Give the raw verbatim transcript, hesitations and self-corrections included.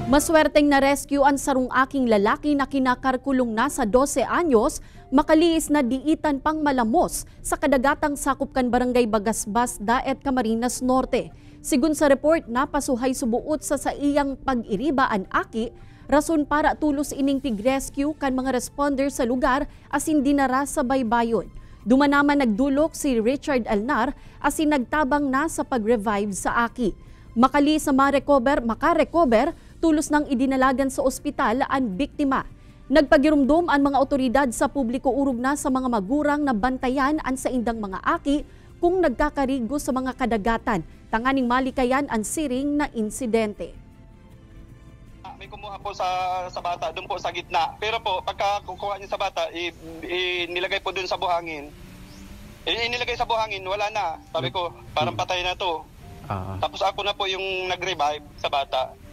Maswerteng na-rescue ang sarong-aking lalaki na kinakarkulong na sa dose anyos, makaliis na diitan pang malamos sa kadagatang sakop kan Barangay Bagasbas, Daet, Camarines Norte. Sigun sa report, napasuhay subuot sa saiyang pag-iriba ang aki, rason para tulos ining pig-rescue kan mga responder sa lugar asin dinara sa baybayon. Dumanaman nagdulok si Richard Alnar asin nagtabang na sa pag-revive sa aki. Makali sa ma-recover, makarecover, tulos nang idinalagan sa ospital ang biktima. Nagpagirumdom ang mga otoridad sa publiko urog na sa mga magurang na bantayan ang sa indang mga aki kung nagkakarigo sa mga kadagatan. Tanganing malikayan ang siring na insidente. May kumuha po sa sa bata, doon po sa gitna. Pero po, pagka kukuha niya sa bata, i, i, nilagay po doon sa buhangin. I, inilagay sa buhangin, wala na. Sabi ko, parang patay na to. Uh-huh. Tapos ako na po yung nag-revive sa bata.